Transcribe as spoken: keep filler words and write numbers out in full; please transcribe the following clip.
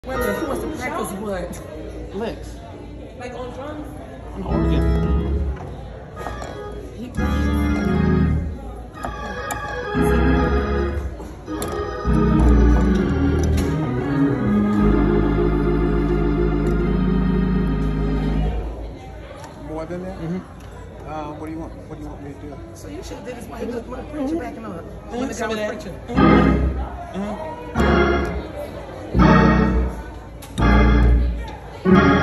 Wait a minute, who wants to practice what? Lex. Like on drums? On the organ. He, More than that? Mm-hmm. Uh, what do you want? What do you want me to do? so you should have did this while he was with a preacher backing up. When the guy Some of was that. preaching. Uh-huh.